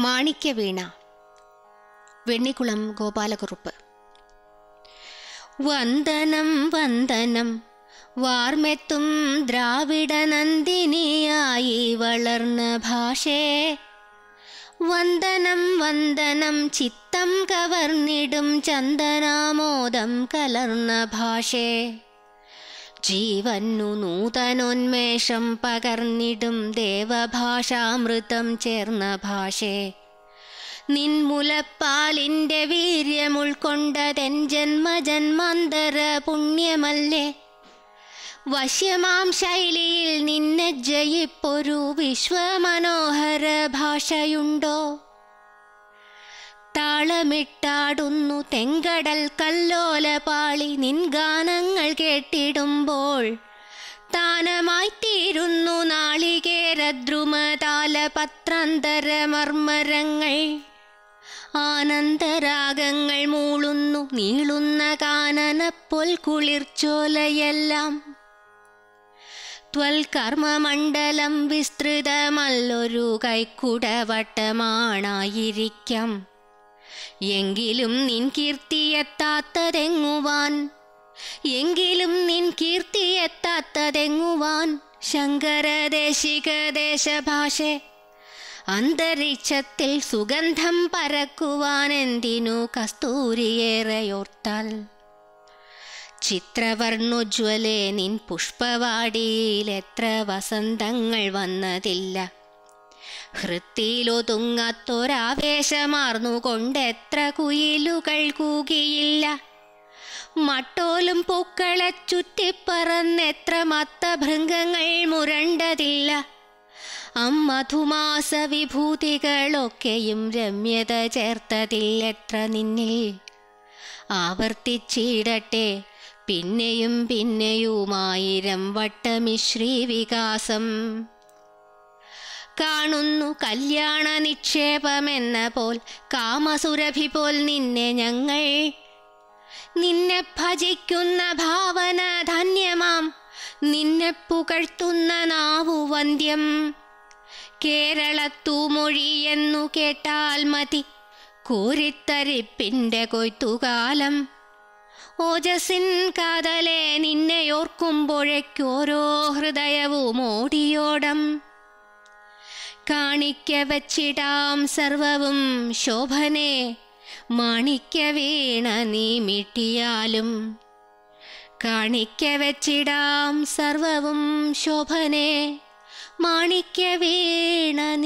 മാണിക്യവീണ. വെണ്ണിക്കുളം ഗോപാലകുറുപ്പ്. വന്ദനം വന്ദനം വാർമെത്തും ദ്രാവിഡ നന്ദിനിയായി വളർന്ന ഭാഷേ. വന്ദനം വന്ദനം ചിത്തം കവർന്നിടും ചന്ദനാമോദം കലർന്ന ഭാഷേ. ജീവന്നു നൂതനോന്മേഷം പകർന്നിടും ദേവഭാഷാമൃതം ചേർന്ന ഭാഷേ. നിൻമുലപ്പാലിൻ്റെ വീര്യം ഉൾക്കൊണ്ടതെൻ ജന്മജന്മാന്തര പുണ്യമല്ലേ. വശ്യമാം ശൈലിയിൽ നിന്നെ ജയിപ്പൊരു വിശ്വമനോഹര ഭാഷയുണ്ടോ. താളമിട്ടാടുന്നു തെങ്കടൽ കല്ലോല പാളി നിൻ ഗാനങ്ങൾ കേട്ടിടുമ്പോൾ. താനമായി തീരുന്നു നാളികേരദ്രുമതാല പത്രാന്തര മർമ്മരങ്ങൾ. ആനന്ദരാഗങ്ങൾ മൂളുന്നു നീളുന്ന കാനനപ്പൊൽ കുളിർച്ചോലയെല്ലാം. ത്വൽകർമ്മമണ്ഡലം വിസ്തൃതമല്ലൊരു കൈക്കുടവട്ടമാണായിരിക്കാം. എങ്കിലും നിൻ കീർത്തിയെത്താത്തതെങ്ങുവാൻ, എങ്കിലും നിൻ കീർത്തിയെത്താത്തതെങ്ങുവാൻ ശങ്കരദേശിക ദേശഭാഷേ. അന്തരീക്ഷത്തിൽ സുഗന്ധം പരക്കുവാൻ എന്തിനു കസ്തൂരിയേറെയോർത്താൽ. ചിത്രവർണ്ണോജ്വലേ നിൻ പുഷ്പവാടിയിൽ എത്ര വസന്തങ്ങൾ വന്നതില്ല. ഹൃത്തിലൊതുങ്ങാത്തൊരാവേശമാർന്നുകൊണ്ടെത്ര കുയിലുകൾ കൂകിയില്ല. മട്ടോലും പൂക്കളെ ചുറ്റിപ്പറന്നെത്ര മത്തഭൃംഗങ്ങൾ മുരണ്ടതില്ല. അമ്മധുമാസ വിഭൂതികളൊക്കെയും രമ്യത ചേർത്തതില്ലെത്ര നിന്നിൽ. ആവർത്തിച്ചിടട്ടെ പിന്നെയും പിന്നെയുമായിരം വട്ടമിശ്രീ വികാസം. കാണുന്നു കല്യാണ നിക്ഷേപമെന്ന പോൽ കാമസുരഭി പോൽ നിന്നെ ഞങ്ങൾ. നിന്നെ ഭജിക്കുന്ന ഭാവന ധന്യമാം, നിന്നെ പുകഴ്ത്തുന്ന നാവു വന്ദ്യം. കേരളത്തൂമൊഴിയെന്നു കേട്ടാൽ മതി കോരിത്തരിപ്പിൻ്റെ കൊയ്ത്തുകാലം. ഓജസ്സിൻ കാതലെ നിന്നെയോർക്കുമ്പോഴേക്കോരോ ഹൃദയവും ഓടിയോടം. കാണിക്ക വച്ചിടാം സർവവും ശോഭനേ, മാണിക്യവീണ നീ മീട്ടിയാലും. കാണിക്ക വച്ചിടാം സർവവും ശോഭനേ, മാണിക്യവീണ